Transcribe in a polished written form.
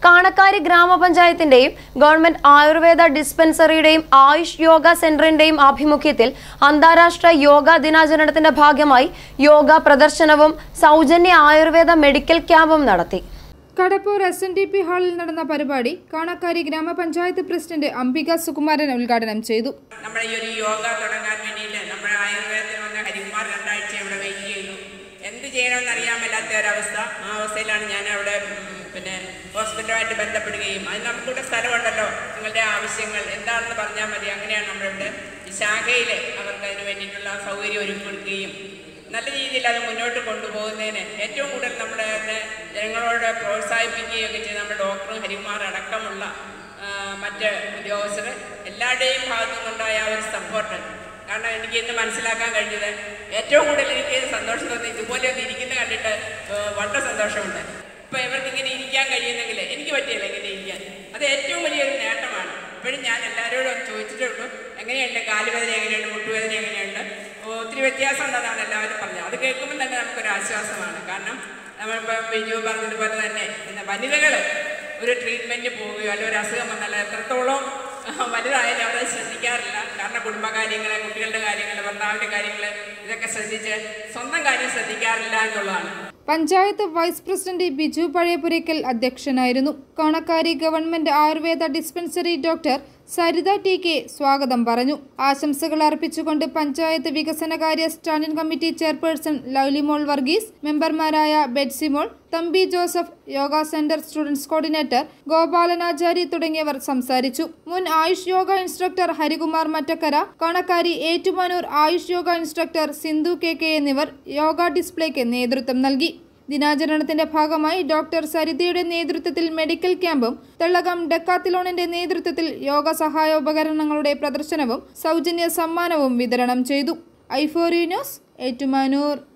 കാണക്കാരി ഗ്രാമപഞ്ചായത്തിന്റെയും ഗവൺമെന്റ് ആയുർവേദ ഡിസ്പെൻസറിയുടെയും ആയുഷ് യോഗ സെന്ററിന്റെയും ആഭിമുഖ്യത്തിൽ അന്താരാഷ്ട്ര യോഗ ദിനാചരണത്തിന്റെ ഭാഗമായി യോഗ പ്രദർശനവും സൗജന്യ ആയുർവേദ മെഡിക്കൽ ക്യാമ്പും നടത്തി. കടപ്പൂർ SNDP ഹാളിൽ നടന്ന പരിപാടി കാണക്കാരി ഗ്രാമപഞ്ചായത്ത് പ്രസിഡന്റ് അംബിക സുകുമാരൻ ഉദ്ഘാടനം ചെയ്തു. നമ്മുടെ ഈ ഒരു യോഗ തുടങ്ങാൻ വേണ്ടിയിട്ട് നമ്മുടെ ആയുർവേദത്തിൽ വന്ന ഹരികുമാർ 2 ആഴ്ച ഇവിടെ വെയിറ്റ് ചെയ്തു. എന്ത് ചെയ്യണമെന്ന് അറിയാൻ മേലാത്ത ഒരവസ്ഥ. ആ അവസ്ഥയിലാണ് ഞാൻ അവിടെ ഹോസ്പിറ്റലുമായിട്ട് ബന്ധപ്പെടുകയും അതിന് നമുക്കിവിടെ സ്ഥലമുണ്ടല്ലോ, നിങ്ങളുടെ ആവശ്യങ്ങൾ എന്താണെന്ന് പറഞ്ഞാൽ മതി. അങ്ങനെയാണ് നമ്മളിവിടെ ഈ ശാഖയിൽ അവർക്ക് അതിന് വേണ്ടിയിട്ടുള്ള സൗകര്യം ഒരുക്കി കൊടുക്കുകയും നല്ല രീതിയിൽ അത് മുന്നോട്ട് കൊണ്ടുപോകുന്നതിന് ഏറ്റവും കൂടുതൽ നമ്മുടെ ജനങ്ങളോട് പ്രോത്സാഹിപ്പിക്കുകയൊക്കെ ചെയ്ത് നമ്മുടെ ഡോക്ടർ ഹരികുമാർ അടക്കമുള്ള മറ്റ് ഉദ്യോഗസ്ഥർ എല്ലാവരുടെയും ഭാഗത്തു നിന്നുണ്ടായ ഒരു സപ്പോർട്ട്. കാരണം എനിക്ക് ഇന്ന് മനസ്സിലാക്കാൻ കഴിഞ്ഞത് ഏറ്റവും കൂടുതൽ എനിക്ക് സന്തോഷം തോന്നി ഇതുപോലെ ഒന്ന് ഇരിക്കുന്നത് കണ്ടിട്ട് വളരെ സന്തോഷമുണ്ട്. ഇപ്പോൾ ഇവർക്ക് ഇങ്ങനെ ഇരിക്കാൻ കഴിയുന്നെങ്കിൽ എനിക്ക് പറ്റിയല്ല ഇങ്ങനെ ഇരിക്കാൻ, അത് ഏറ്റവും വലിയൊരു നേട്ടമാണ്. ഇപ്പോഴും ഞാൻ എല്ലാവരോടും ഒന്ന് ചോദിച്ചിട്ടുള്ളൂ, എങ്ങനെയുണ്ട് കാലുവേദന, എങ്ങനെയുണ്ട് മുട്ടുവേദന, എങ്ങനെയുണ്ട്, ഒത്തിരി വ്യത്യാസം ഉണ്ടെന്നാണ് എല്ലാവരും പറഞ്ഞത്. അത് കേൾക്കുമ്പോൾ തന്നെ നമുക്കൊരു ആശ്വാസമാണ്. കാരണം നമ്മളിപ്പോൾ ബിജു പറഞ്ഞതുപോലെ തന്നെ വനിതകൾ ഒരു ട്രീറ്റ്മെൻറ്റ് പോവുകയോ അല്ലെങ്കിൽ ഒരു അസുഖം വന്നാൽ എത്രത്തോളം വലുതായാലും അവരെ ശ്രദ്ധിക്കാറില്ല. കാരണം കുടുംബകാര്യങ്ങൾ, കുട്ടികളുടെ കാര്യങ്ങൾ, ഭർത്താവിൻ്റെ കാര്യങ്ങൾ ഇതൊക്കെ ശ്രദ്ധിച്ച് സ്വന്തം കാര്യം ശ്രദ്ധിക്കാറില്ല എന്നുള്ളതാണ്. പഞ്ചായത്ത് വൈസ് പ്രസിഡന്റ് ബിജു പഴയപുരയ്ക്കൽ അധ്യക്ഷനായിരുന്നു. Kanakkari government Ayurveda dispensary doctor Saritha TK സ്വാഗതം പറഞ്ഞു. ആശംസകൾ അർപ്പിച്ചുകൊണ്ട് പഞ്ചായത്ത് വികസനകാര്യ standing committee chairperson Lovelymol Varghese, മെമ്പർമാരായ Bedsimol, Thampi Joseph, yoga centre students coordinator Gopalanachari തുടങ്ങിയവർ സംസാരിച്ചു. മുൻ AYUSH yoga instructor Harikumar Mattakkara, Kanakkari Ettumanoor AYUSH yoga instructor Sindhu KK എന്നിവർ യോഗ ഡിസ്പ്ലേക്ക് നേതൃത്വം നൽകി. ദിനാചരണത്തിന്റെ ഭാഗമായി ഡോക്ടർ സരിതയുടെ നേതൃത്വത്തിൽ മെഡിക്കൽ ക്യാമ്പും തെള്ളകം ഡെക്കാത്തിലോണിന്റെ നേതൃത്വത്തിൽ യോഗ സഹായ ഉപകരണങ്ങളുടെ പ്രദർശനവും സൗജന്യ സമ്മാനവും വിതരണം ചെയ്തു. ഐ4 ന്യൂസ്, ഏറ്റുമാനൂർ.